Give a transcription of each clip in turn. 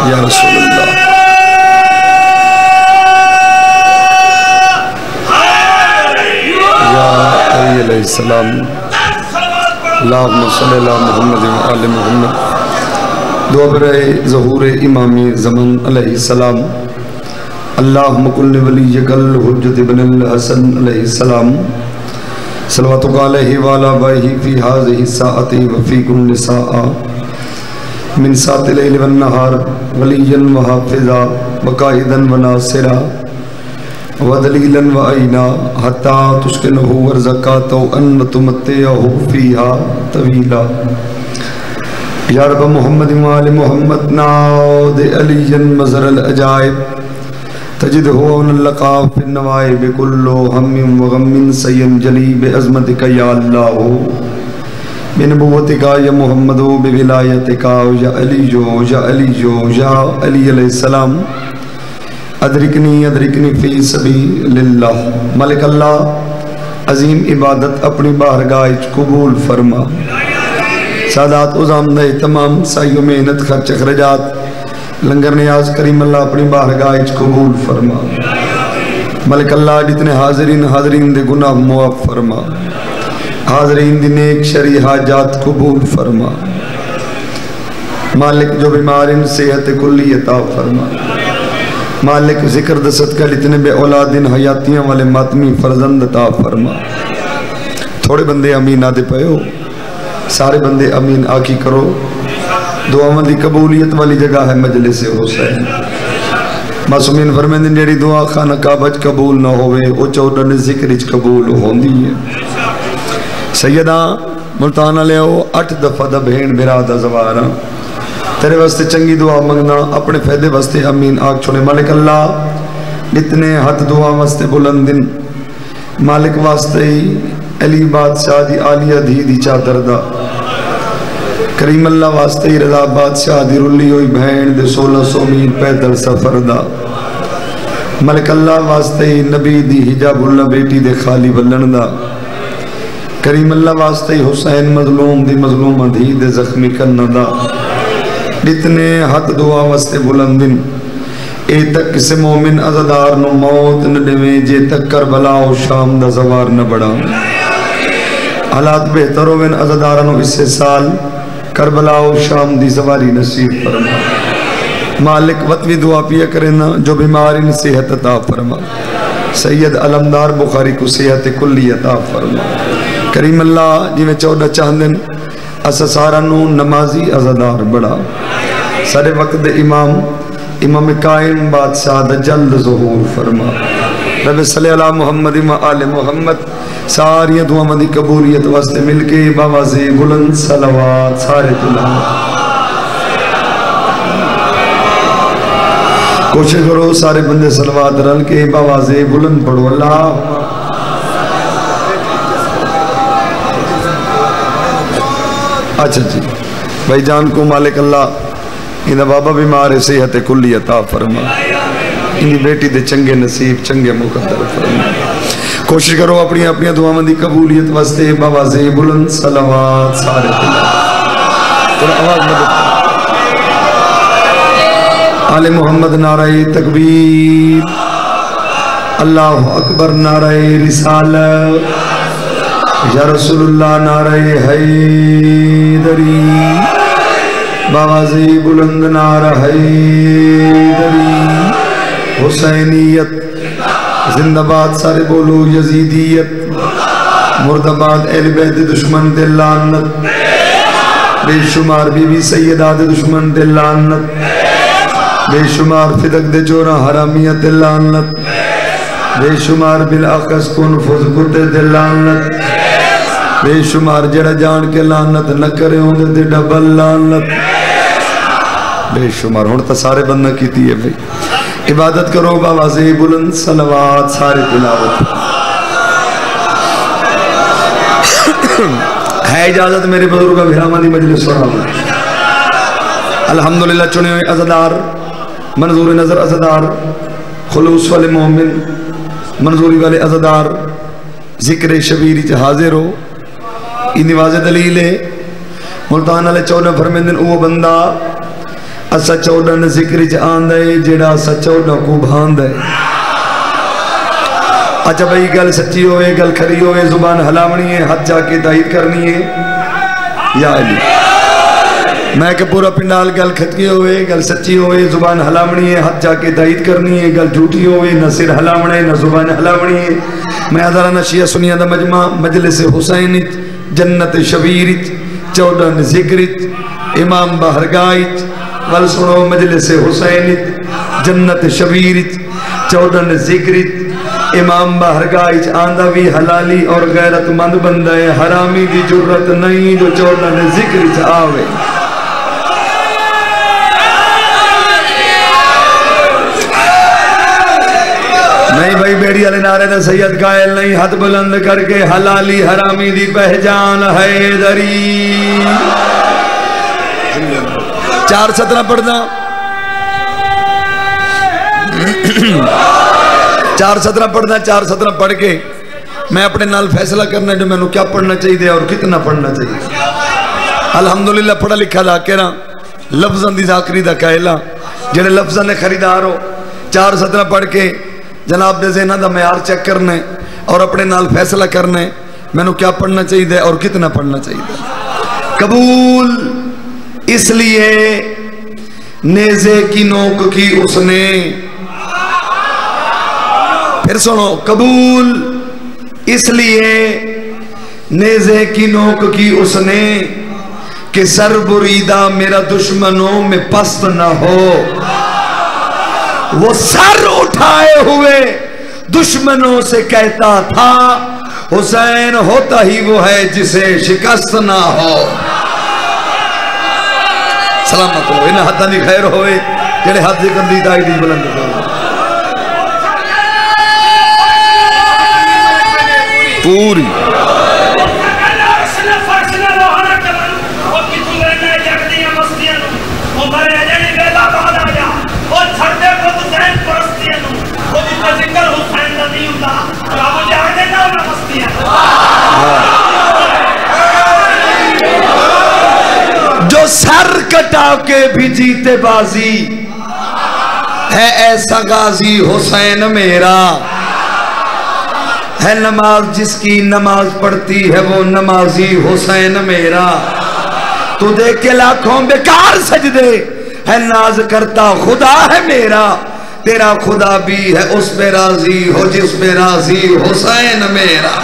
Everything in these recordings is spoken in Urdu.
یا رسول اللہ یا علی علیہ السلام اللہم صلی اللہ محمد و آل محمد دعا برائے ظہور امام زمان علیہ السلام اللہم کل ولیک الحجت بن الحسن علیہ السلام صلواتک علیہ وعلا آبائہ فی ہذہ الساعۃ وفی کل ساعہ من ساعت اللیل والنہار ولیا وحافظا وقائدا وناصرا ودلیلا وعینا حتی تسکنہ ورزقاتہ ان تمتعہ فیہا طویلا یا رب محمد وآل محمد نعود علی مظہر العجائب تجد ہون اللقاء فی النوائب کلو ہم وغم سین جلی بعظمتک یا اللہ بنبوتک یا محمد بولایتک یا علی یا علی علیہ السلام ادرکنی فی سبیل اللہ ملک اللہ عظیم عبادت اپنی بارگاہ قبول فرما سادات ازامدہ تمام سائی و محنت خرچ اخرجات لنگر نیاز کریم اللہ اپنی بارگاہ قبول فرما ملک اللہ جتنے حاضرین دے گناہ معاف فرما حاضرین دی نیک شرعی حاجات قبول فرما مالک جو بیمارین صحت کلی عطا فرما مالک ذکر دست کا لتنے بے اولادین حیاتیاں والے ماتمی فرزند عطا فرما تھوڑے بندے امین آدھے پہے ہو سارے بندے امین آکی کرو دعا مندی قبولیت والی جگہ ہے مجلس حسین معصومین فرمیندن جیڑی دعا خانہ کعبہ قبول نہ ہوئے او چودن ذکر قبول ہوندی ہے سیدہ ملتانہ لے ہو 8 دفعہ دا بھین برادہ زوارہ تیرے واسطے چنگی دعا منگنا اپنے فیدے واسطے امین آگ چھوڑے مالک اللہ جتنے حد دعا واسطے بلندن مالک واسطے علی بادشاہ دی آلیہ دی چادر دا کریم اللہ واسطے رضا بادشاہ دی رلی ہوئی بھین دے 1600 میل پیدل سفر دا ملک اللہ واسطے نبی دی حجاب اللہ بیٹی دے خالی بلن دا کریم اللہ واسطے حسین مظلوم دی مظلوم دھی دے زخمی کرنا دا جتنے حد دعا واسطے بلندن اے تک کسے مومن عزدار نو موت نڈویں جے تک کربلا و شام دا زوار نہ بڑا حالات بہتر ہوئن عزدارنو اس سال کربلا و شام دی زواری نصیب فرما مالک وطوی دعا پیا کرنا جو بیمارین صحت عطا فرما سید علمدار بخاری کو صحت کلی عطا فرما کریم اللہ جی میں 14 چاندن اسا سارانو نمازی عزدار بڑا سارے وقت امام قائم بادشاہ دا جلد ظہور فرما رب صلی اللہ محمد و آل محمد ساری دعا مندی قبولیت واسطے مل کے باواز بلند صلوات سارے تلاوت کوشش کرو سارے بندے صلوات رل کے باواز بلند پڑھو اللہ اچھا جی بھائی جان کو مالک اللہ انہا بابا بیمار صحت کلی عطا فرما انہی بیٹی دے چنگے نصیب چنگے مقدر فرما کوشش کرو اپنی دعا مندی قبولیت واسطے باواز بلند صلوات سارے تھوڑا آواز مدد آل محمد نعرہ تکبیر اللہ اکبر نعرہ رسالت یا رسول اللہ نعرہ حیدری باوازی بلند نعرہ حیدری حسینیت زندہ باد سارے بولو یزیدیت مردباد اہل بیت دشمن دے لعنت بے شمار بی بی سیدہ دے دشمن دے لعنت بے شمار فدق دے چورا حرامیت دے لعنت بے شمار بالعقص کن فضکت دے لعنت بے شمار جڑا جان کے لعنت نہ کرے ہوں دے ڈبل لعنت بے شمار ہون تا سارے بندہ کیتی ہے بھئی عبادت کرو باواز بلند صلوات سارے تلاوت ہے اجازت میرے بزرگا بھرامانی مجلس سنا الحمدللہ چنے ہوئے عزدار منظور نظر عزدار خلوص والے مومن منظوری والے عزدار ذکر شبیری حاضر ہو انہی واضح دلیل ہے ملتان علیہ 14 فرمیندن او بندہ اسا چوڑا نے ذکر جان دے جڑا اسا چوڑا کو بھان دے اچھا بھئی گل سچی ہوئے گل کھری ہوئے زبان ہلاونی ہے ہاتھ جا کے تائید کرنی ہے یا علی میں کہ پورا پنڈال گل کھتکی ہوئے گل سچی ہوئے زبان ہلاونی ہے ہاتھ جا کے تائید کرنی ہے گل جھوٹی ہوئے نہ سر ہلاونے نہ زبان ہلاونی ہے میں حضرانہ شیعہ سنیہ دا مجمع مجلس حسینت جنت شبیرت چودن ذکرت امام بہرگائت ول سنو مجلس حسینت جنت شبیرت چودن ذکرت امام بہرگائچ آندہ بھی حلالی اور غیرت مند بندہ ہے حرامی دی جرت نہیں جو چودن ذکرت آوے نہیں بھائی بیڑی علی نعرے دا سید قائل نہیں ہاتھ بلند کر کے حلالی حرامی دی پہچان حیدری 4:17 پڑھنا 4:17 پڑھنا 4:17 پڑھ کے میں اپنے نال فیصلہ کرنا جو میں نے کیا پڑھنا چاہیے اور کتنا پڑھنا چاہیے الحمدللہ پڑھا لکھا ذاکرہ لفظاں دی ذاکری دا قائلہ جڑے لفظاں نے خریدار ہو 4:17 پڑھ کے جناب دے ذہنہ دا معیار چیک کرنے اور اپنے نال فیصلہ کرنے میں نے کیا پڑھنا چاہیے اور کتنا پڑھنا چاہیے قبول اس لیے نیزے کی نوک کی اس نے پھر سنو قبول اس لیے نیزے کی نوک کی اس نے کہ سر بریدہ میرا دشمنوں میں پست نہ ہو وہ سر اٹھائے ہوئے دشمنوں سے کہتا تھا حسین ہوتا ہی وہ ہے جسے شکست نہ ہو سلامت ہو انہیں حدہ دی خیر ہوئے جڑے حد ذکر دی تائی دی بلند ہو پوری جو سر کٹا کے بھی جیتے بازی ہے ایسا غازی حسین میرا ہے نماز جس کی نماز پڑھتی ہے وہ نمازی حسین میرا تو دیکھ کے لاکھوں بیکار سجدے ہے ناز کرتا خدا ہے میرا تیرا خدا بھی ہے اس پہ راضی ہو جس پہ راضی حسین میرا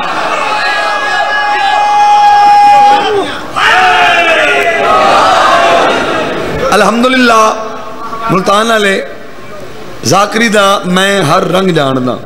الحمدللہ ملتان علیہ ذاکری دا میں ہر رنگ جاندہ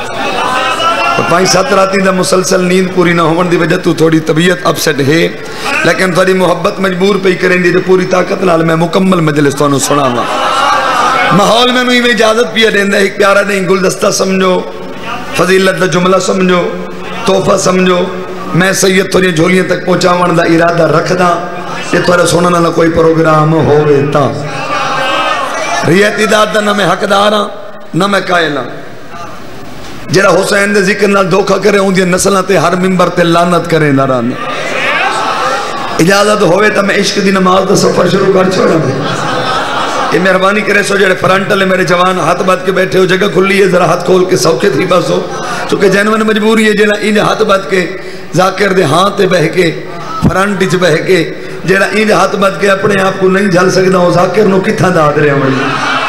5-7 راتی دا مسلسل نیند پوری نہ ہونے دی وجہ تو تھوڑی طبیعت اپسٹ ہے لیکن تھوڑی محبت مجبور پہ کریں دی جو پوری طاقت لال میں مکمل مجلس تو انہوں سنا ہوا ماحول میں میں اجازت پیا دیندہ ایک پیارا نہیں گلدستہ سمجھو فضیلت دا جملہ سمجھو تحفہ سمجھو میں سید تھوڑی جھولیاں تک پہنچاوان دا ارادہ رکھ دا یہ تھوڑا سونا نہ کوئی پروگرام ہوئے تا ریت اداد دا نہ میں حق دارا نہ میں قائلہ جڑا حسین دے ذکر نہ دھوکہ کرے ہوں دی نسلہ تے ہر ممبر تے لانت کرے نہ رانا اجازت ہوئے تا میں عشق دی نماز دا سفر شروع کر چھوڑا یہ مہربانی کرے سو جڑے فرنٹلے میرے جوان ہاتھ بات کے بیٹھے ہو جگہ کھلی ہے ذرا ہاتھ کھول کے سوکے تھی بس ہو چونکہ جنون مجبوری ہے جنہ انہیں ہاتھ بات کے ذاکر دے ہاں تے بہ کے فرنٹ چ بہ کے جڑا انہیں ہاتھ بات کے اپنے آپ کو نہیں جھل سکتا ہو ذاکر نو کتھا داد رہے ہمیں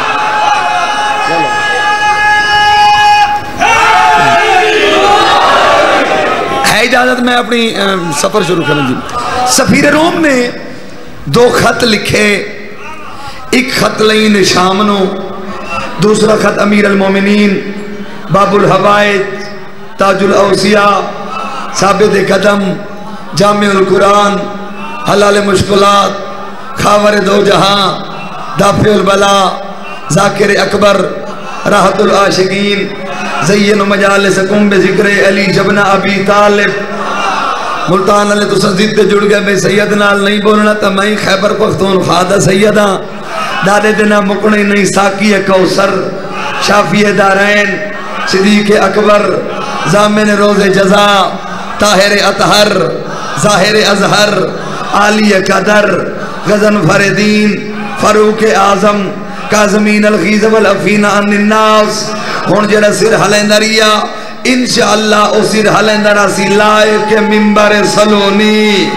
ہے اجازت میں اپنی سفر شروع کریں جی سفیر روم نے 2 خط لکھے ایک خط لین شامنو دوسرا خط امیر المومنین باب الحوائد تاج الاوسیاء ثابت قدم جامع القرآن حلال مشکلات خاور دو جہاں دافع البلا ذاکر اکبر راحت العاشقین زین مجالسکم بذکر علی جبن ابی طالب ملتان علی تو سنزید تے جڑ گئے میں سید نال نہیں بولنا تا میں خیبر پختونخوا دا سیدہ دادے دینا مکنے نہیں ساکی کوثر شافی دارین صدیق اکبر ضامن روز جزا طاہر اطہر ظاہر ازہر عالی قدر غزن فردین فاروق اعظم کاظمین الغیظ والعفین عن الناس ہون جڑا سر ہلیندہ ریا انشاءاللہ او سر ہلیندہ راسی لائے کے منبر سلونی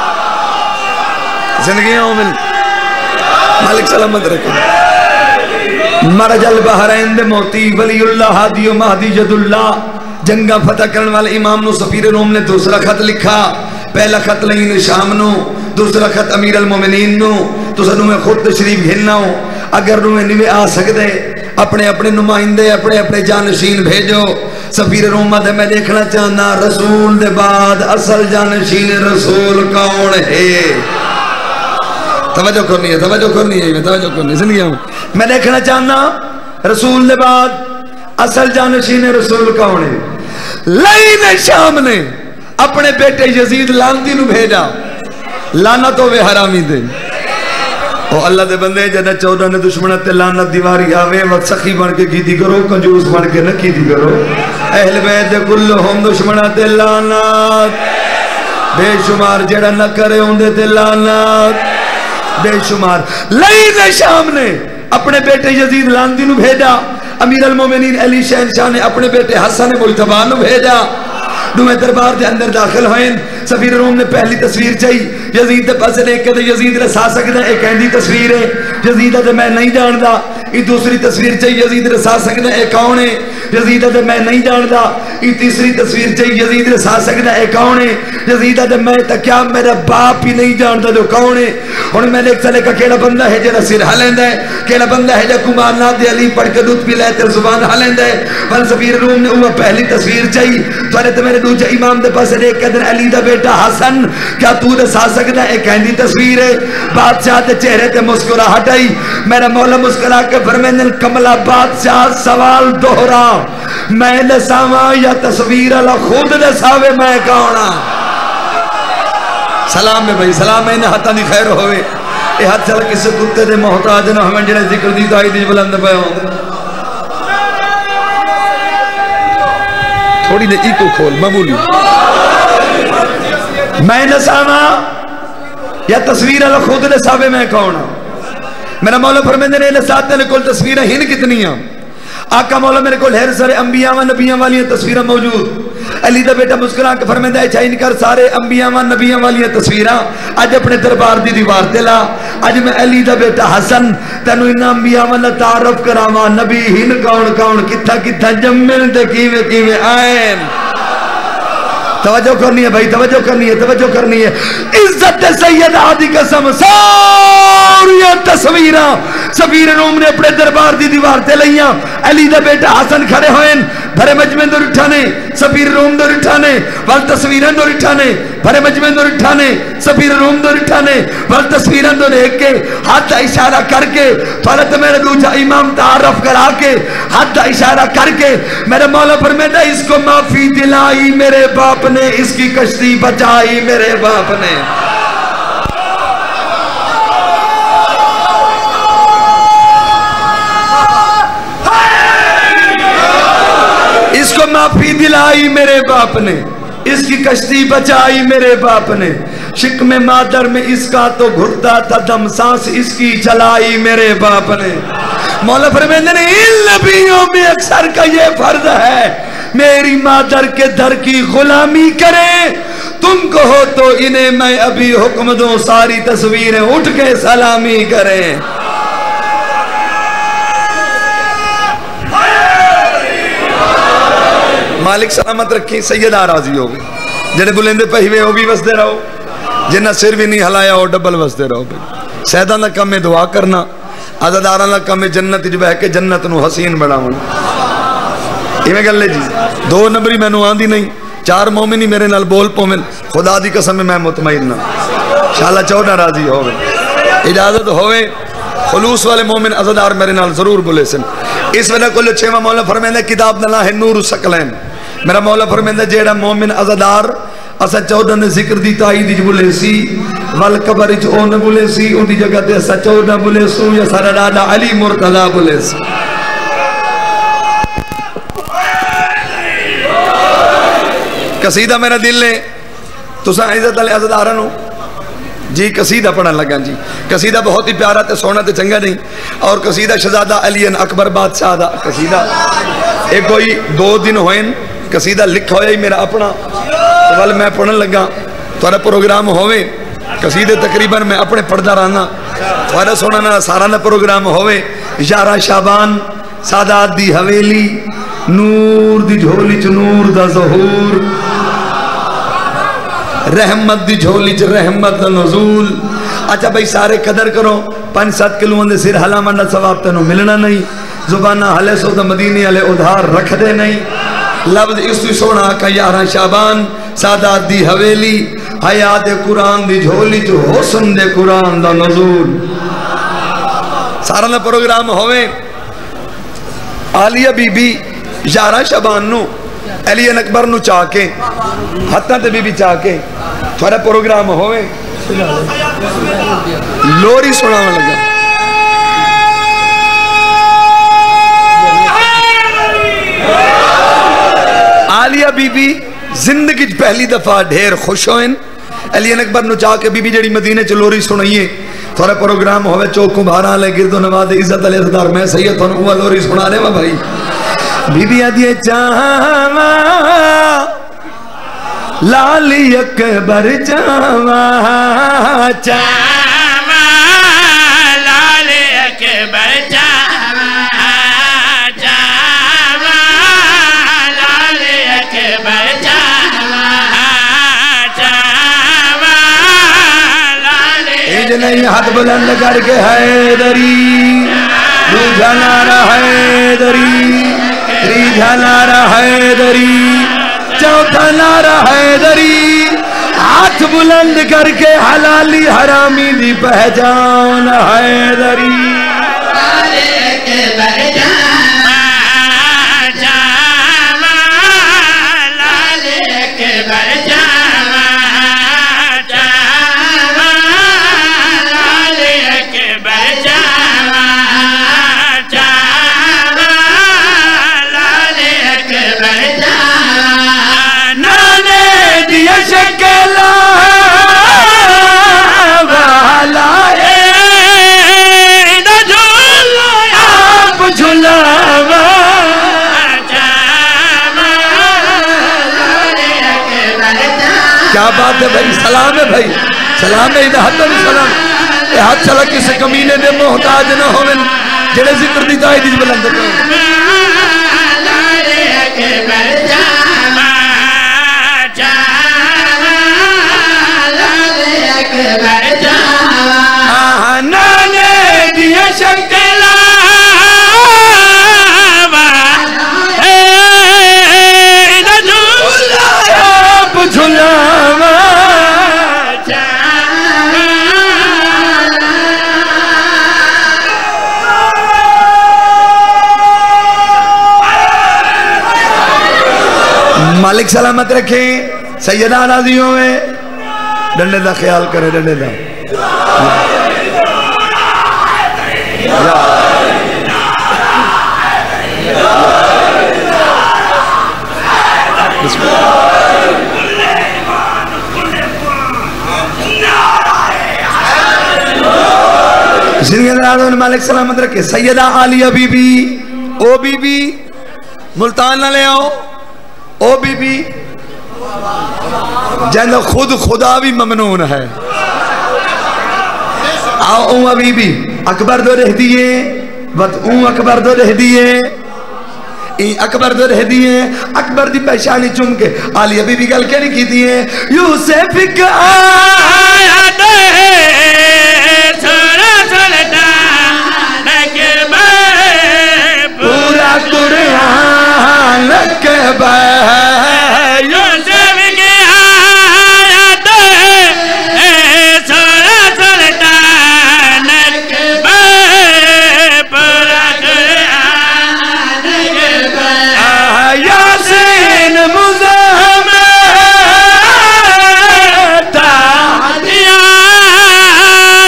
زندگی اومن مالک سلامت رکھیں مرج البحرین دے موتی ولی اللہ ہادی و مہدی جد اللہ جنگا فتح کرنے والے امام نو سفیر روم نے دوسرا خط لکھا پہلا خط لئین شام نو دوسرا خط امیر المومنین نو تو سنو میں خود تشریف گھلنا ہوں اگر رومیں نوے آ سکتے اپنے اپنے نمائندے اپنے اپنے جانشین بھیجو سفیر روم دے میں دیکھنا چاہنا رسول دے بعد اصل جانشین رسول کون ہے توجہ کرنی ہے توجہ کرنی ہے توجہ کرنی ہے زندگی ہوں میں دیکھنا چاہنا رسول دے بعد اصل جانشین رسول کون ہے لئین شام نے اپنے بیٹے یزید لانتی نو بھیجا لانت ہوئے حرامی دے او اللہ دے بندے جنہ 14 نے دشمنت تے لانت دیواری آوے وقت سخی بن کے کیتی کرو کنجوس بن کے نہ کیتی کرو اہل بیت کلہم دشمنت تے لانت بے شمار جڑا نہ کرے ہوندے تے لانت بے شمار لئین شام نے اپنے بیٹے یزید لانتی نو بھیجا امیر المومنین علی شہنشاہ نے اپنے بیٹے حسن مجتبی نو بھیجا دوئے دربار دے اندر داخل ہوئیں سفیر روم نے پہلی تصویر چاہی یزید دے پاس دیکھ کے یزید رسا سکتا ایک ایندی تصویر ہے یزید دے میں نہیں جاندا یہ دوسری تصویر چاہی یزید رسا سکتا ایک کون ہے یزید دے میں نہیں جاندا یہ تیسری تصویر چاہی یزید رسا سکتا ایک کون ہے یزید دے میں تکیا میرا باپ ہی نہیں جاندا جو کون ہے اور میں دیکھ چلے کہ کیڑا بندہ ہے جڑا سر ہلیندا ہے کیڑا بندہ ہے جو کمار ناد علی پڑھ کے دودھ پی لیتے زبان ہلیندا ہے پر سفیر روم نے وہ پہلی تصویر چاہی تو ارے تو میرے دوجہ امام دے پاس دیکھ کے دن علی دا بیٹا حسن کیا تو رسا سکتا ایک ایندی تصویر ہے بادشاہ دے چہرے تے مسکراہٹ آئی میرا مولا مسکرا کے فرمیندن کملا بادشاہ سوال دوہرا میں لساواں یا تصویر اللہ خود لساوے میں کونا سلام میں بھائی سلام میں انہیں ہاتھا نہیں خیر ہوئے اے ہاتھ چلا کسی کتے دے محتاج نہ ہمیں جنہیں ذکر دی تو آئی دیج بلند پہ ہوں تھوڑی دے ایکو کھول معمولی میں لساواں یا تصویر اللہ خود لساوے میں کونا میرا مولا فرمیندے نے لساتے نے کل تصویریں ہن کتنی ہیں آقا مولا میرے کو لہر سارے انبیاء و نبیاں والی تصویریں موجود علی دا بیٹا مسکران کے فرمیندہ ہے چاہی نکر سارے انبیاء و نبیاں والی تصویریں آج اپنے دربار دی دیوار دلا آج میں علی دا بیٹا حسن تنو انہا انبیاء و تعارف کراما نبی ہن کون کون کتھا کتھا جمل دے کیوے کیوے آئین توجہ کرنی ہے بھائی توجہ کرنی ہے توجہ کرنی ہے عزت سید آدھی قسم ساری تصویرہ سفیر روم نے اپنے دربار دی دیوار تے لئیاں علی دا بیٹا حسن کھڑے ہوئیں بھرے مجمع دور اٹھانے سفیر روم دور اٹھانے وال تصویریں دور اٹھانے بھرے مجمع دور اٹھانے سفیر روم دور اٹھانے وال تصویریں دور ایک کے ہاتھ اشارہ کر کے فالت میرے دوجہ امام تعارف کرا کے ہاتھ اشارہ کر کے میرے مولا فرمیدہ اس کو معافی دلائی میرے باپ نے اس کی کشتی بچائی میرے باپ نے اس کو معافی دلائی میرے باپ نے اس کی کشتی بچائی میرے باپ نے شکم مادر میں اس کا تو گھٹتا تھا دم سانس اس کی چلائی میرے باپ نے مولا فرمیندے نے ان نبیوں میں اکثر کا یہ فرض ہے میری مادر کے در کی غلامی کریں تم کہو تو انہیں میں ابھی حکم دوں ساری تصویریں اٹھ کے سلامی کریں مالک سلامت رکھی سیدہ راضی ہو گئی جنہیں بلندے پہیوے ہو بھی وسدے رہو جنہ سر بھی نہیں ہلایا ہو ڈبل وسدے رہو سیدہ نہ کم میں دعا کرنا عزدارہ نہ کم میں جنت جو بہ کے جنت نو حسین بڑا ہونا یہ میں گل لے جی 2 نمبری میں نو آندھی نہیں 4 مومنی میرے نال بول پومن خدا دی قسم میں مطمئن نہ انشاءاللہ 14 راضی ہوئے اجازت ہوئے خلوص والے مومن عزدار میرے نال ضرور بولے سن اس وجہ کو لو 6واں مولا فرمیندہ کتاب نلا ہے نور سکلین میرا مولا فرمیندہ جیڑا مومن عزدار اسا 14 نے ذکر دی تائی دی بولے سی والقبر جو اون بولے سی ان دی جگہ تے اسا 14 بولے سو یا سارا ڈاڈا علی مرتضی بولے سی قصیدہ میرا دل نے تو سا عزت علی عزدارنو جی قصیدہ پڑھن لگا جی. قصیدہ بہت ہی پیارا تے سونا تے چنگا نہیں. اور قصیدہ شہزادہ علی اکبر بادشاہ دا قصیدہ. ایک کوئی 2 دن ہوئے قصیدہ لکھا ہویا ہی میرا اپنا وال میں پڑھن لگا. تھوڑا پروگرام ہوئے قصیدے تقریباً میں اپنے پڑھدا رہنا. تھوڑا سونا نا سارا نا پروگرام ہوئے. 11 شعبان سادات دی حویلی نور دی جھولی چ نور دا ظہور رحمت دی جھولی چ رحمت دا نزول. اچھا بھائی سارے قدر کرو 5-7 کلوں دے سر ہلا منڈا ثواب تینوں ملنا نہیں. زبانہ ہلے سو دا مدینے والے ادھار رکھ دے نہیں. لفظ اس تو سونا کا 11 شعبان سادات دی حویلی حیات قرآن دی جھولی چ حسن دے قرآن دا نزول. سارا نا پروگرام ہوئے. عالیہ بی بی 11 شعبان نو علی اکبر نو چاہ کے ہتھاں تے بی بی چاہ کے تھوڑا پروگرام ہوئے لوری سناون لگا. عالیہ بی بی زندگی پہلی دفعہ ڈھیر خوش ہوئن. علی اکبر نو چاہ کے بی بی جڑی مدینے چ لوری سنائیے. تھوڑا پروگرام ہوئے چوکوں بھارا لے گرد و نواز عزت علی اقدار میں سید تھوڑا ہوا لوری سنا لے بھائی. بی بی آدھیے چاہاں لالی اکبر چاہاں چاہاں لالی اکبر چاہاں چاہاں لالی اکبر چاہاں چاہاں لالی اکبر. نہیں ہاتھ بلند کر کے حیدری دوجہ نعرہ حیدری تیجا نعرہ حیدری چوتھا نعرہ حیدری. ہاتھ بلند کر کے حلالی حرامی دی پہچان حیدری. کیا بات ہے بھائی. سلام ہے بھائی سلام ہے. ادھر سلام اے ہاتھ چلا کسی کمینے دے محتاج نہ ہوئے جڑے ذکر دی دائی دیج بلند کرو. نانے دیا شکلا مالک سلامت رکھیں. سیدہ راضیوں میں ڈنڈے دا خیال کرے. ڈنڈے دا مالک سلامت رکھے. سیدہ عالیہ بی بی او بی بی ملتان نہ لے آؤ. او بی بی جہاں خود خدا بھی ممنون ہے. آؤ اون بی بی اکبر دو رہ دیئے وقت اون اکبر دو رہ دیئے این اکبر دو رہ دیئے. اکبر دی پہشانی چم کے عالیہ بی بی گل کے نہیں کی دیئے. یوسف کا آیا دے سورہ سلطان اکبر پورا قرآن اکبر یوسف کی آیت سورہ سلطان اکبر پورا قرآن اکبر یاسین مزمل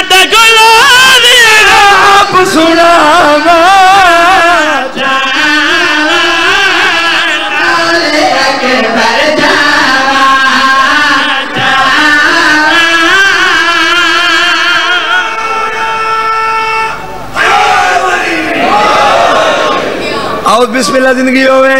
آؤ بسم اللہ زندگی ہوئے.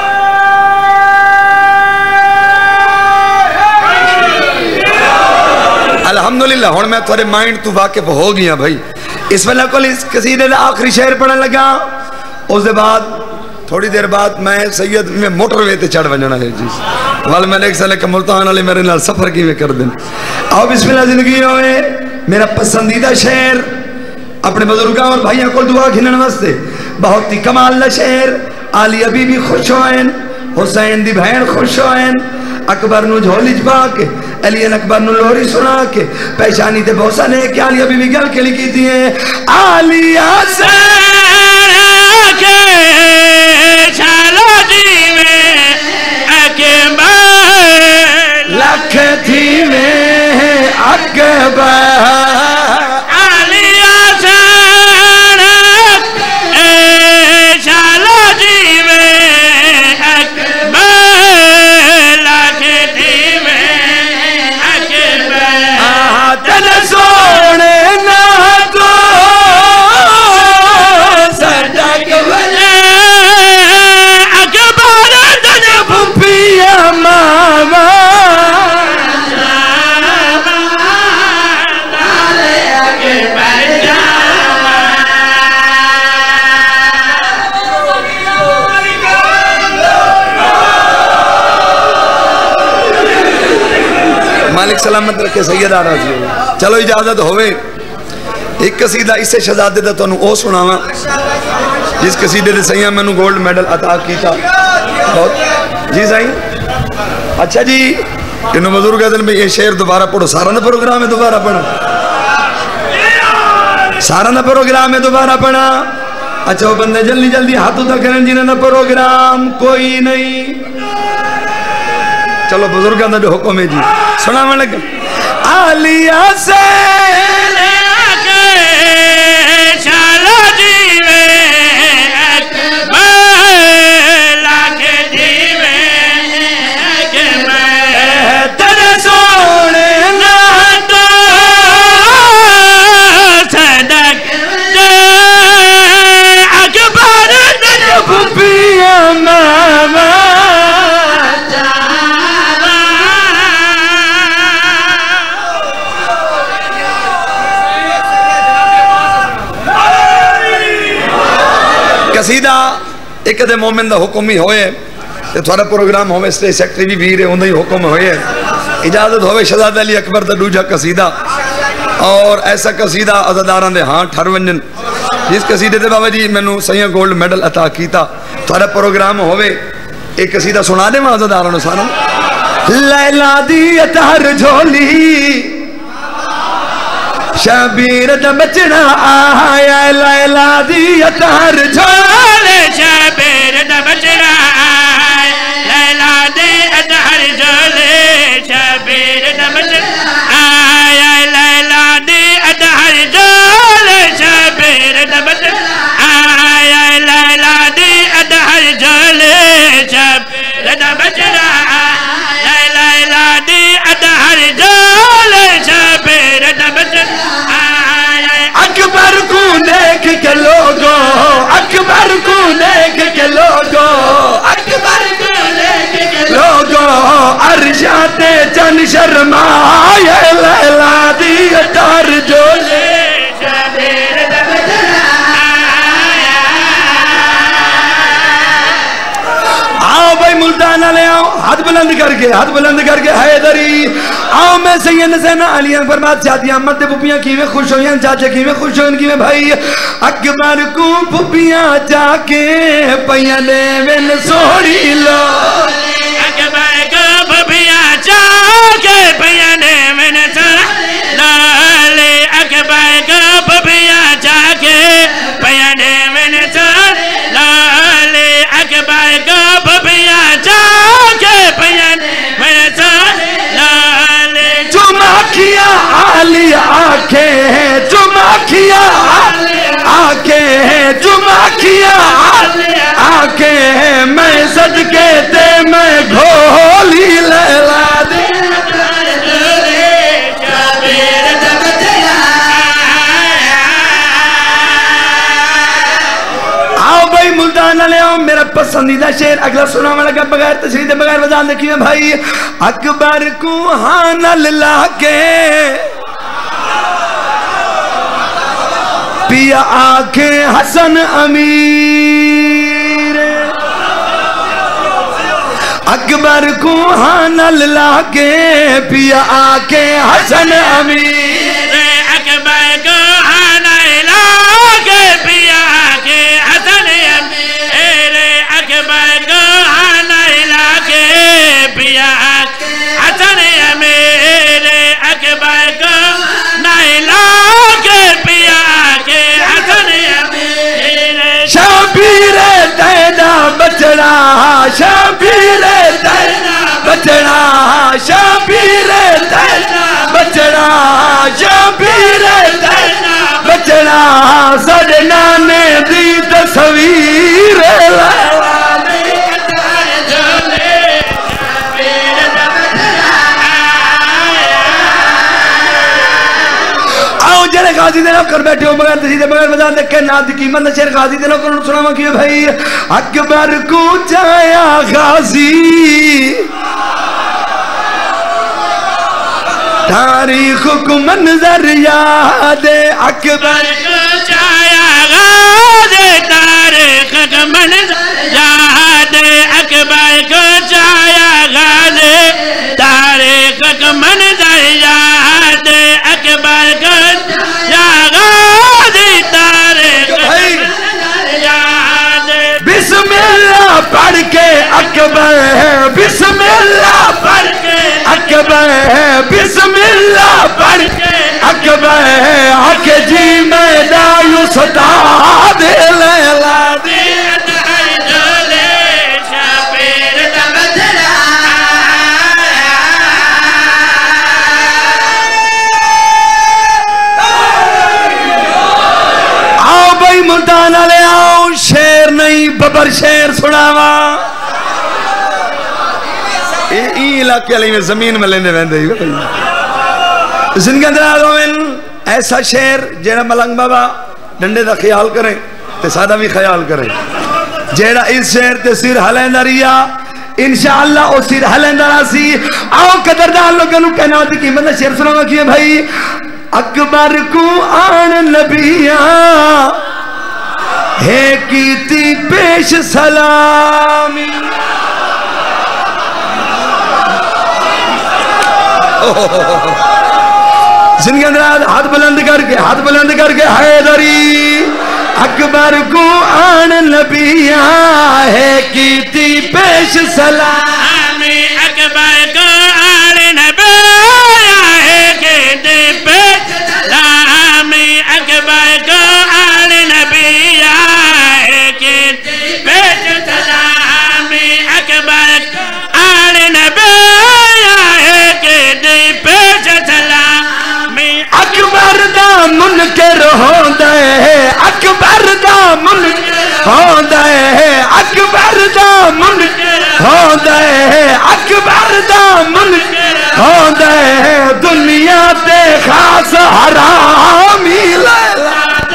الحمدللہ ہوں میں تھوڑے مائنڈ تو واقف ہو گیا بھائی. اس ویلے کو اس قصیدے دا آخری شعر پڑھنے لگا. اس دے بعد تھوڑی دیر بعد میں سید میں موٹر وے تے چڑھ وجنا ہے جی. وال میں ایک سال کہ ملتان والے میرے نال سفر کیویں کر دین. آؤ بسم اللہ زندگی ہوئے. میرا پسندیدہ شعر اپنے بزرگاں اور بھائیاں کو دعا گھنن واسطے بہت ہی کمال دا شعر. علی بی بی خوش ہوئن, حسین دی بہن خوش ہوئن, اکبر نو جھولی چپا کے علی اکبر نو لوری سنا کے پیشانی تے بوسا لے کے علی بی بی گل کے لکھی تھی ہیں علی حسین کے چالو جی میں اکبر لکھ تھی میں اکبر علی حسین چالو جی میں اکبر لکھ تھی میں اکبر تن سونے نہ کو صدق وجہ اکبر تن پھپیا ماما مالک سلامت رکھے سید راضی ہو. چلو اجازت ہوئے ایک قصیدہ اس سے شہزادے دا تانوں او سناواں جس قصیدے دے سیاں مینوں گولڈ میڈل عطا کیتا. جی سائیں اچھا جی انہوں بزرگ دل میں یہ شعر دوبارہ پڑھو. سارا نہ پروگرام ہے دوبارہ پڑھا, سارا نہ پروگرام ہے دوبارہ پڑھا. اچھا وہ بندے جلدی جلدی ہاتھوں تک کریں جنہیں نہ پروگرام کوئی نہیں. چلو بزرگاں دا جو حکم ہے جی سناواں لگا. علی حسین کے چالو جی میں اکبر لکھ تھی میں اکبر تیرے سونے نہ تو صدق اکبر تن پھپیا ماما قصیدہ ایک دے مومن دا حکم ہی ہوئے تے تھوڑا پروگرام ہوئے سٹیج سیکٹری بھی بھی رہے ہوں ہی حکم ہوئے. اجازت ہوئے شہزادہ علی اکبر دا دوجا قصیدہ اور ایسا قصیدہ عزاداران دے ہاں ٹھر ونجن جس قصیدے دے بابا جی میں نو سیاں گولڈ میڈل عطا کیتا. تھوڑا پروگرام ہوئے ایک قصیدہ سنا دے میں عزاداران سانا. لیلا دی اتہر جھولی شبیر دا بچنا آیا لیلا دی اتہر جھولی شبیر دا بچنا لیلا دی اتہر جھولی شبیر دا بچنا لیلا دی اتہر جھولی شبیر دا بچنا لیلا دی اتہر جھولی شبیر دا بچنا لیلا دی اتہر جھولی شبیر دا بچنا. اکبر کو دیکھ کے لوگو اکبر کو دیکھ کے لوگو اکبر کو دیکھ کے لوگو عرشاتے چن شرمائے لیلا دی اتہر جھولی شبیر دا بچنا. آؤ بھائی ملتان والے آؤ ہاتھ بلند کر کے حیدری. آؤ میں سید حسین علی اکبر بات چاہتی احمد دے پھپیاں کیویں خوش ہوئیں چاچے کیویں خوش ہوئیں کیویں بھائی. اکبر کو پھپیاں جا کے پیاں دے ون سوڑی لو اکبر کو پھپیاں جا کے پیاں دے ون سوڑی لو اکبر کو پھپیاں جا کے پیاں دے ون سوڑی لو اکبر کو پھپیاں جا کے پیاں دے ون سوڑی لو جمع کیا علی آنکھیں جمع کیا آنکھیں جمع کیا آنکھیں میں صدقے تے میں گھولی لیلا دی آؤ بھائی ملتان مدانہ لے آؤ میرا پسندیدہ شعر اگلا سنانے لگا بغیر تشریح بغیر وضاحت دیکھیے بھائی اکبر کو ہان اللہ کے پیا آنکھیں حسن امیر اکبر کو ہان اللہ کے پیا آنکھیں حسن امیر اکبر کو ہان اللہ کے پیا آنکھیں حسن امیر اکبر کو ہان اللہ کے پیا آنکھیں حسن امیر اکبر کو نائلہ کے پیا آنکھیں حسن امیر شبیر دینا بچڑا شبیر دینا بچڑا شبیر دینا بچڑا شبیر دینا بچڑا ساڑے نانے دی تصویر جڑے غازی دے نو کر بیٹھے ہو بغیر تشریح بغیر وضاحت دیکھ کے نات دی قیمت شعر غازی دے نو کر سناواں کیوں بھائی اکبر کو چایا غازی تاریخ کو منظر یاد اکبر کو چایا غازی تاریخ کو منظر یاد اکبر کو چایا غازی تاریخ کو منظر یاد اکبر کو بسم اللہ پڑھ کے اکبر ہے بسم اللہ پڑھ کے اکبر ہے بسم اللہ پڑھ کے اکبر ہے حق جی میں دایو ستا دے لیلا دی ملتانہ لے آؤ شیر نہیں ببر شیر سناوا این علاقے علی میں زمین میں لیندے ویندے زندگی اندر آدھوین ایسا شیر جیڑا ملنگ بابا ڈنڈے دا خیال کریں تے سادہ بھی خیال کریں جیڑا اس شیر تے سیر حلیندہ ریا انشاءاللہ او سیر حلیندہ راسی آؤ قدردان لوگوں نے کہنا ہوتی قیمت شیر سناوا کیے بھائی اکبر کو آن نبیاں ہے کیتی پیش سلامی زندگی اندر ہاتھ بلند کر کے حیدری اکبر کو آن نبیاں ہے کیتی پیش سلامی اکبر کو آن نبیاں ہے کیتی پیش سلامی اکبر کو آن نبیاں منکر ہوندہ ہے اکبر دا منکر ہوندہ ہے اکبر دا منکر ہوندہ ہے اکبر دا منکر ہوندہ ہے دنیا تے خاص حرامی لیلا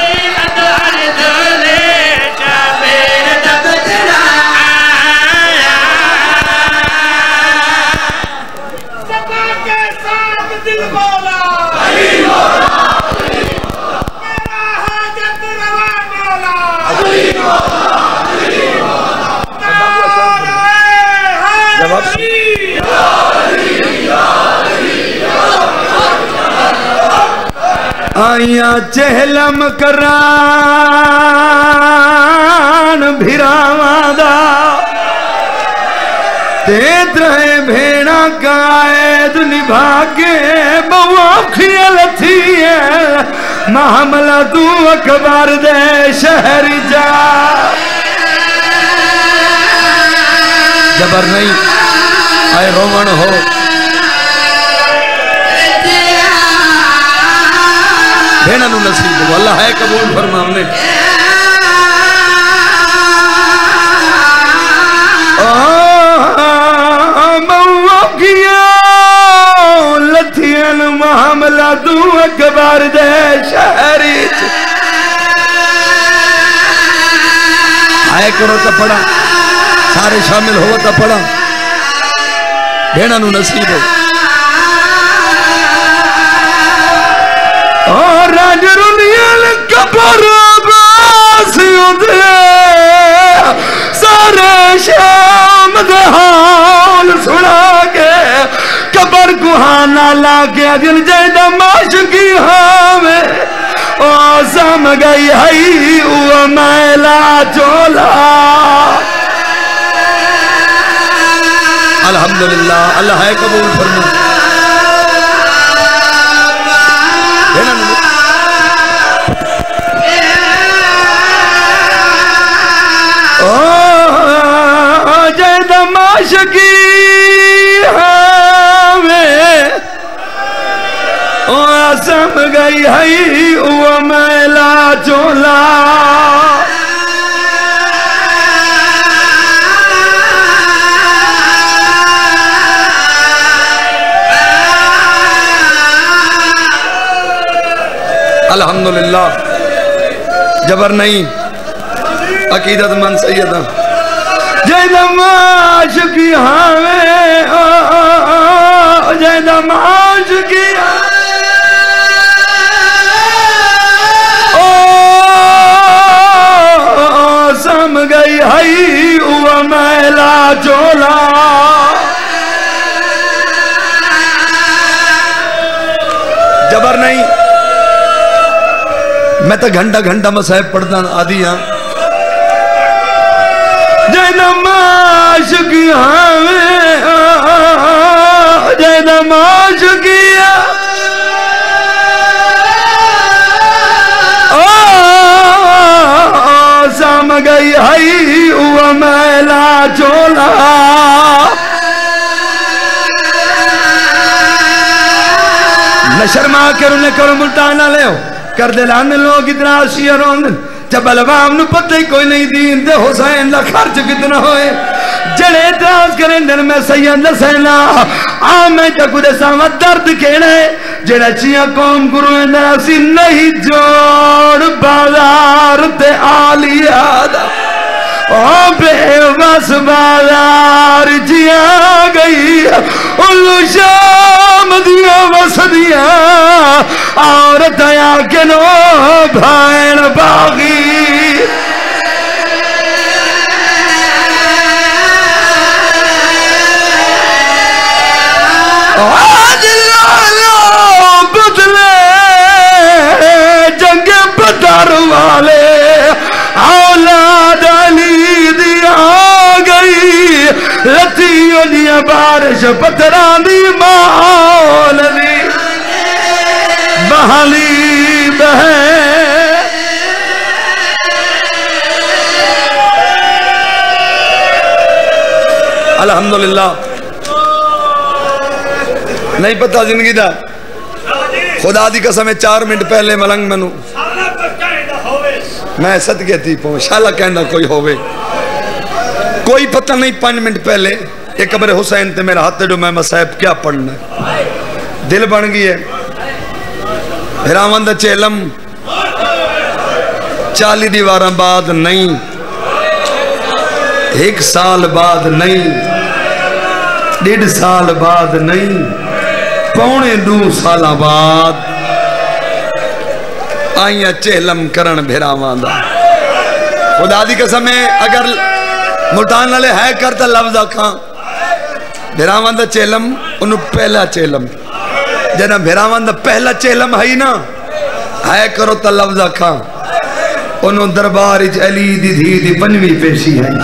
آیاں چہلم کران بھیراواں دا تیترے بھیڑا قائد نبھا کے بوا کھیل تھی محملہ تو اکبر دے شہر جا جبر نہیں آئے رومن ہو بھیڑا نو نصیب ہو اللہ ہے قبول فرما ہم نے لتھین معاملہ دو اکبر دے شہری ہے کرو تو پڑھا سارے شامل ہو تو پڑھا بھیڑا نو نصیب ہو اور راج رنیل کبر باسیوں دے سارے شام دے حال سنا کے کبر کوہانا لاکے جن جیدہ معشقی ہمیں او سم گئی ہے وہ میلا چولا الحمدللہ اللہ ہے قبول فرما جیدہ معشقی ہمیں او سم گئی ہے وہ میلا چولا الحمدللہ جبر نہیں عقیدت من سیدہ جیدہ معشقی ہمیں جیدہ معشقی سم گئی ہے وہ میلا چولا جبر نہیں میں تو گھنٹہ مصحف پڑھتا آدھی ہاں جیدہ معشقی ہمیں جیدہ معشقی سام گئی ہے وہ میلا چولا نشرما کرنے کرو ملتانہ لے ہو کر دلان لوگ اتنا آشیہ روندن جب الوام نو پتہ ہی کوئی نہیں دین دے حسین لا خرچ کتنا ہوئے جڑے اعتراض کریں دن میں سید حسینہ آمیں تکو دے سامت درد کہنے جڑا چیاں قوم گروہ ناسی نہیں جوڑ بازار تے آلیاد او بے بس بازار جیاں گئی اللہ شام دیا بس دیا عورت آیا کنو بھائن باغی آج لالو بدلے جنگ بدر والے اولاد علی دیا گئی لتیوں دیا بارش پتران دی ماحول دی بحالی بہن الحمدللہ نہیں پتہ زندگی دا خدا دی قسم 4 منٹ پہلے ملنگ منو میں صدقے تھی پہوں شالا کہندہ کوئی ہوئے کوئی پتہ نہیں 5 منٹ پہلے ایک قبر حسین تے میرا ہاتھ جو میں مصحف کیا پڑھنا ہے دل بن گئی ہے ہراوندہ چیلم 40 دیواراں بعد نہیں 1 سال بعد نہیں 1.5 سال بعد نہیں 2.25 سال بعد آئیاں چہلم کرن بھیراواں دا خدا دی قسم ہے اگر ملتان والے ہے کرتا لفظ آکھاں بھیراواں دا چہلم انہوں پہلا چہلم جنہ بھیراواں دا پہلا چہلم ہے نا ہے کرو تا لفظ آکھاں انہوں دربار علی دی دھی دی 5ویں پیشی ہے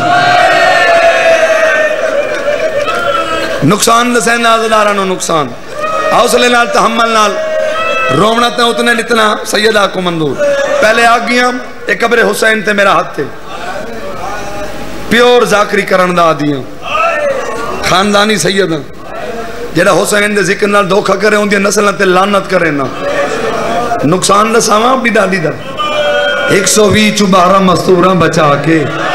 نقصان دا سین آزدارانو نقصان حوصلے نال تحمل نال رومنت نے اتنے لتنا سیدہ کو مندور پہلے آگیاں ایک قبر حسین تے میرا ہاتھ تھے پیور ذاکری کرن دا آدیاں خاندانی سیدہ جڑا حسین دے ذکر نال دھوکھا کرے ہوں دیا نسلیں تے لانت کرے نا نقصان دا سامان بھی ڈالی دا 120 12 مستوراں بچا کے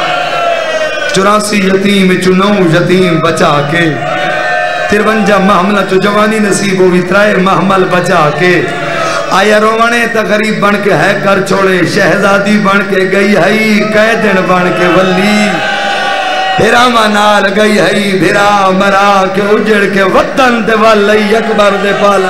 84 یتیم 9 یتیم بچا کے 53 محملہ چو جوانی نصیب ہوئی 3 محمل بچا کے آیا رونے تا غریب بن کے ہے کر چھوڑے شہزادی بن کے گئی ہے قیدن بن کے ولی بھیرا منال گئی ہے بھیرا مرا کے اجڑ کے وطن دے والی اکبر دے پالا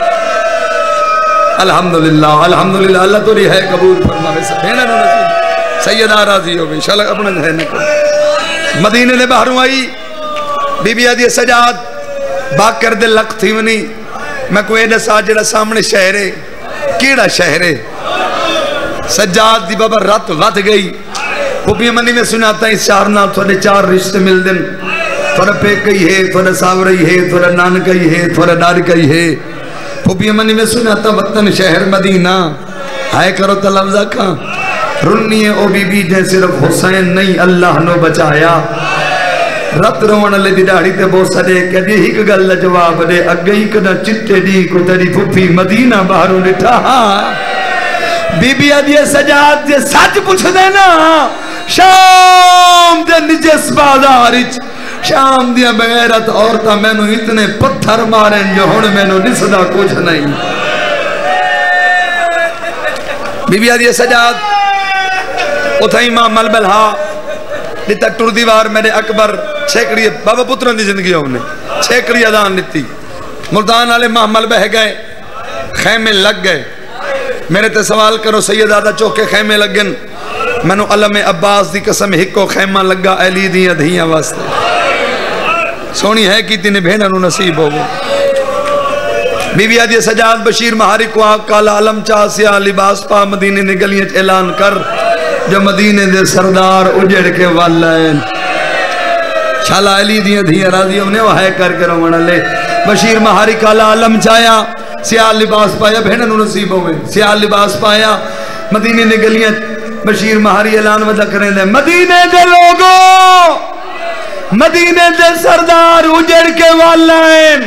الحمدللہ الحمدللہ اللہ تو رہی ہے قبول فرماوے بھینا نو نصیب سیدہ راضی ہو بھی انشاءاللہ اپنا ہے نکو مدینے نے باہروں آئی بی بی آدھی سجاد باکر دے لق تھی ونی میں کوئی نسا جڑا سامنے شہرے کیڑا شہرے سجاد دی بابا رات وات گئی خوبی منی میں سناتا ہے اس چار نال تھوڑے چار رشتے مل دن تھوڑا پیکئی ہے تھوڑا ساوری ہے تھوڑا نانکئی ہے تھوڑا ڈارکئی ہے خوبی منی میں سناتا وطن شہر مدینہ ہائے کرو تا لفظہ کھا رنی ہے او بی بی جے صرف حسین نہیں اللہ نو بچایا رت روان لے دی داڑھی تے بہت سڑے کہ دی ہی گل جواب دے اگئی کنا چٹے دی کو تیری پھوپھی مدینہ باہروں لٹھا بی بی آدھی سجاد دے سچ پوچھ دینا شام دے نجس بازارچ شام دیا بغیرت عورتہ میں نو اتنے پتھر مارن جو ہون میں نو نسدہ کچھ نہیں بی بی آدھی سجاد اتھا امام ملبلہا لیتا ٹور دیوار میرے اکبر چھیکڑی بابا پتران دی زندگی ہونے چھیکڑی ادان لیتی ملتان آلے محمل بہ گئے خیمے لگ گئے میرے تے سوال کرو سید آدھا چوکے خیمے لگن منو علم عباس دی قسم ہکو خیمہ لگا علی دیاں دھیاں واسطے سونی ہے کی تینے بھینا نو نصیب ہوگو بی بی آدھی سجاد بشیر مہاری کو آگ کالا علم چاہ سیاہ لباس پا مدینے نے گلیاں اعلان کر جو مدینے دے سردار اجڑ کے والائن شالا علی دیاں دھیاں راضی ہم نے وہ ہے کر کے رومانا لے بشیر مہاری کالا علم چایا سیاہ لباس پایا بہنن نصیب ہوئے سیاہ لباس پایا مدینے نے گلیاں بشیر مہاری اعلان ودا کریں دے مدینے دے لوگوں مدینے دے سردار اجڑ کے والائن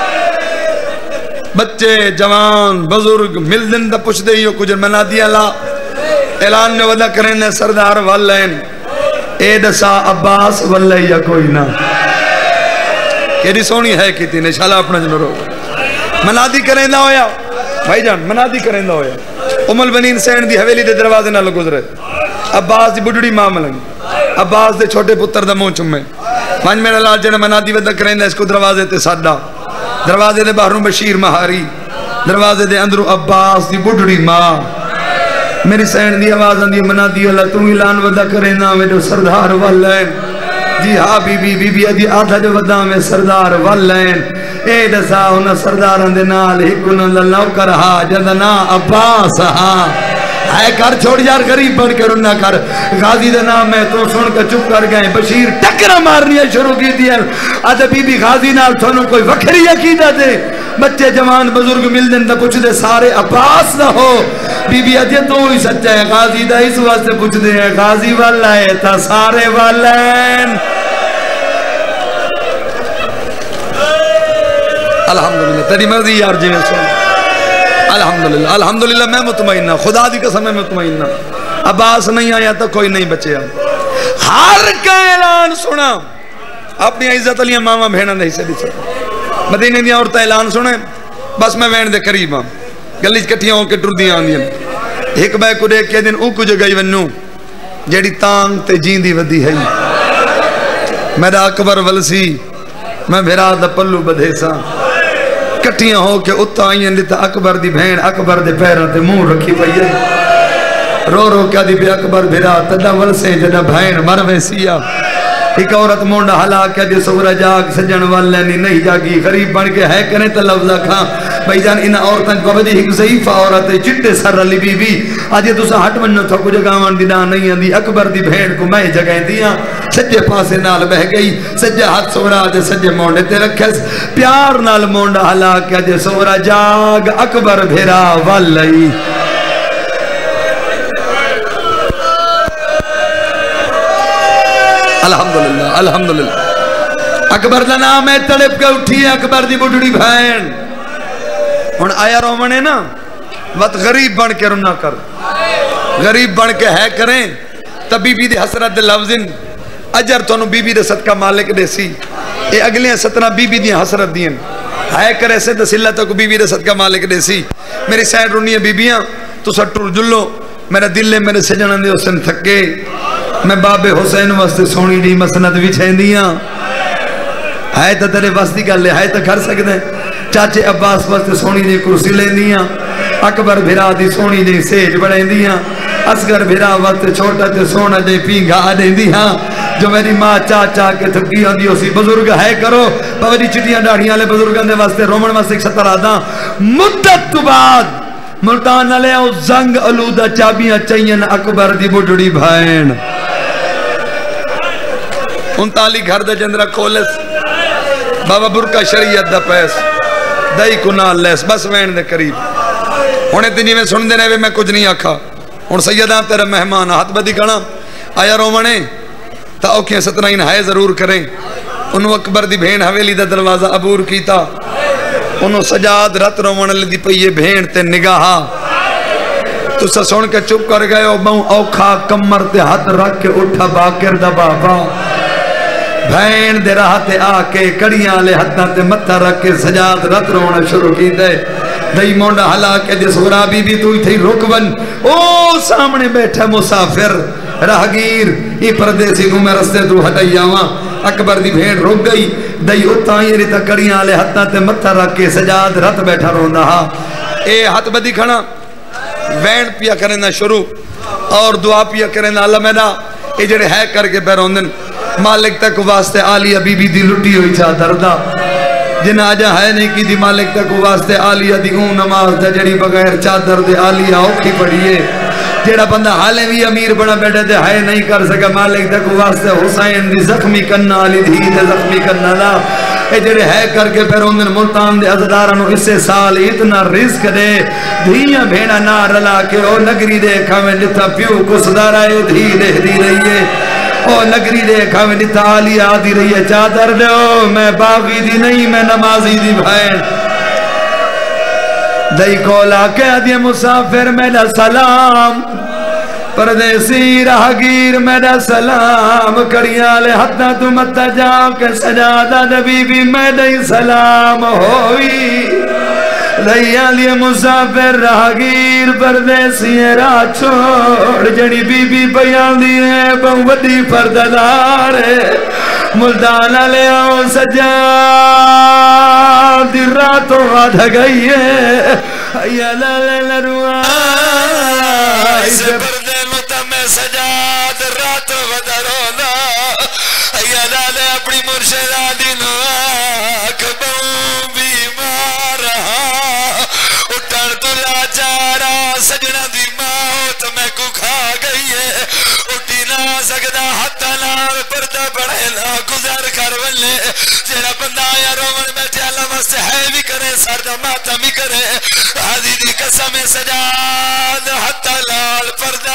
بچے جوان بزرگ ملدن دا پوچھ دے ہیو کجر منا دیا لا اعلان میں ودا کریں دے سردار والائن اے دسا عباس واللہ یا کوئی نہ کیری سونی ہے کی تین انشاءاللہ اپنا جنو رو منادی کریں دا ہویا بھائی جان منادی کریں دا ہویا ام البنین سین دی حویلی دے دروازے نہ گزرے عباس دی بڑھڑی ماں ملنگ عباس دے چھوٹے پتر دا مون چمے مانج میرا لال جنہ منادی ودا کریں دا اس کو دروازے تے ساڈا دروازے دے باہروں بشیر مہاری دروازے دے اندروں عباس دی بڑھڑی ماں میری سین دی آواز اندی منادی اللہ تم اعلان ودا کریں نا میں جو سردار والائن جی ہاں بی بی ادھی آدھا جو ودا میں سردار والائن اے دسا انہا سردار اندے نال ہکن اللہ کر ہا جدنا عباس ہاں اے کر چھوڑ یار غریب بن کے رنہ کر غازی دے نام میں تو سن کے چپ کر گئے بشیر ٹکرہ مارنی شروع کی دیا آدھا بی بی غازی نال تھونوں کوئی وکھری عقیدہ دے بچے جوان بزرگ مل دن دا پوچھ دے سارے عباس نہ ہو بی بی ادھے تو ہی سچا ہے غازی دا اس واسطے پوچھ دے ہیں غازی والا ہے تا سارے والین الحمدللہ تیری مرضی یار جی میں سن الحمدللہ الحمدللہ میں مطمئنہ خدا دی قسم میں مطمئنہ عباس نہیں آیا تو کوئی نہیں بچے ہر کا اعلان سنا اپنی عزت علیہ ماما بھینا نہیں سے دیچھا مدینہ دیا عورتہ اعلان سنے بس میں وین دے قریب ہاں گلیج کٹھیاں ہوں کے ٹر دیاں آندیاں ایک بے کو دیکھ کے دن او کو جو گئی ونو جیڑی تانگ تے جیندی ودی ہے میرا اکبر ولسی میں بھیرا دا پلو بدھے سا کٹھیاں ہو کے اتا آئیں لیتا اکبر دی بھین اکبر دے پیرہ تے مون رکھی پئی رو رو کیا دی بے اکبر بھیرا تدہ ولسے جدہ بھین مروے سیا ایک عورت مونڈا حلا کیا دی سورہ جاگ سجن والینی نہیں جاگی غریب بن کے ہے کنے تا لفظہ کھاں بھائی جان انہا عورتاں کو بجی ایک ضعیفہ عورت ہے چٹے سر علی بی بی آج یہ دوسرا ہٹ منو تھا کو جگاوان دی نہ نہیں آندی اکبر دی بھین کو میں جگہیں دیا سجے پاسے نال بہ گئی سجے ہاتھ سورا جے سجے مونڈے تے رکھس پیار نال مونڈا حلا کیا جے سورا جاگ اکبر بھیرا والی الحمدللہ الحمدللہ اکبر دا نام ہے تڑپ کے اٹھی ہے اکبر دی بڑھڑی بھین ہون آیا رومنے نا وقت غریب بن کے رنہ کر غریب بن کے ہے کریں تب بی بی دی حسرت دے لفظن اجر تو انہوں بی بی دے صدقہ مالک دے سی اے اگلے 17 بی بی دی حسرت دین ہے کرے سے دسلہ تک بیوی دے صدقہ مالک دے سی میری سائڈ رونی ہے بیبیاں تو سٹر جلو میرا دل لے میرے سجنان دے حسن تھکے میں باب حسین واسطے سونی دی مسند بھی چھیندیاں ہے تا تیرے واسطی کر لے ہے تا کر سکتے چاچے عباس واسطے سونی دی کرسی لیندیاں اکبر بھرا دی سونی دی سیج بڑھیندیاں اصغر بھرا واسطے چھوٹا تے سونا دے پینگا دیندیاں جو میری ماں چاچا کے تھکی ہوندی اسی بزرگ ہے کرو پوری چٹیاں ڈاڑیاں لے بزرگاں دے واسطے رومن واسطے ایک ستر آدھاں مدت تو بعد ملتان نہ لے آؤ زنگ علودہ چابیاں چاہین اکبر دی بڑھڑی بھائن 39 گھر دے جندرہ کھولس بابا برکا شریعت دا پیس دائی کنال لیس بس وین دے قریب ہونے تینی میں سن دینے میں کچھ نہیں آکھا ان سیدان تیرے مہمان ہاتھ بدی کھانا آیا رومنے تا اوکھیں 17 ہائے ضرور کریں انہوں اکبر دی بھین حویلی دا دروازہ عبور کیتا انہوں سجاد رت رومن لی دی پئیے بھین تے نگاہا تو سا سن کے چپ کر گئے او بہوں اوکھا کمر تے ہاتھ رکھ کے اٹھا باکر دا بابا بھین دے راہ تے آکے کڑیاں لے ہتھاں تے متھا رکھ کے سجاد رت رونا شروع کی دے دئی مونڈا حلا کے جس غرابی بھی تو تھی رکبن او سامنے بیٹھا مسافر راہگیر ای پردیسی کو میں رستے تو ہٹائی آواں اکبر دی بھین رک گئی دئی اتائیں ریتا کڑیاں لے ہتھاں تے متھا رکھ کے سجاد رت بیٹھا روندا ہا اے ہاتھ بدی کھڑا وین پیا کرنا شروع اور دعا پیا کرنا اللہ مینا اے جڑے ہے کر کے بیروندن مالک تک واسطے آلیہ بی بی دی لٹی ہوئی چادر دا جن آجا ہے نہیں کی دی مالک تک واسطے آلیہ دی اون نماز دا جڑی بغیر چادر دے آلیہ اوکھی پڑیے جیڑا بندہ حالے بھی امیر بڑا بیٹھے دے ہائے نہیں کر سکا مالک تک واسطے حسین دی زخمی کرنا علی دھی دے زخمی کرنا لا اے جڑے ہے کر کے پیروندن ملتان دے عزدارانو اسے سال اتنا رزق دے دھیاں بھینا نہ رلا کے او نگری دے کھویں لتا پیو کو صدارہ دھی دے دی رہیے او نگری دے کھویں لتا آلی آدھی رہیے چادر دے میں باغی دی نہیں میں نمازی دی بھائن دائی کولا کہہ دیا مسافر میرا سلام پردیسی راہگیر میرا سلام کڑیاں لے حتہ تو متہ جاؤ کہ سجادہ دبی بھی میں دائی سلام ہوئی دائی آلی مسافر راہگیر پردیسی راہ چھوڑ جڑی بی بی بیان دی ہے بہودی پرددار ہے ملدانہ لے آؤ سجاد دی راتوں آدھا گئی ہے یا لالے لروا اسے پردے متم سجاد راتوں ودرونا یا لالے اپنی مرشدہ دنوں کبھوں بیمار رہا اٹھن تو لاچارا سجنہ دی موت میں کو کھا گئی ہے اٹھی نہ سکتا ہتھا نار پردہ بڑھے نہ گزر کر ولے جیڑا بندہ آیا رومن بیٹھے اللہ واسطے ہے بھی کرے سردہ ماتم بھی کرے حضی دی قسم سجاد ہتھا لال پردہ